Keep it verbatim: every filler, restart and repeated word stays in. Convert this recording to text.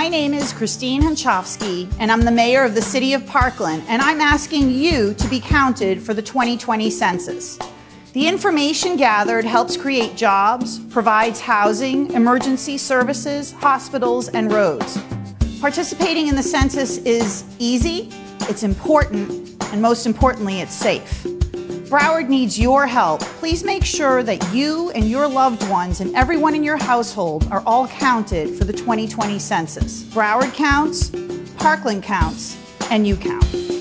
My name is Christine Hunschofsky, and I'm the mayor of the city of Parkland, and I'm asking you to be counted for the twenty twenty census. The information gathered helps create jobs, provides housing, emergency services, hospitals, and roads. Participating in the census is easy, it's important, and most importantly, it's safe. Broward needs your help. Please make sure that you and your loved ones and everyone in your household are all counted for the twenty twenty census. Broward counts, Parkland counts, and you count.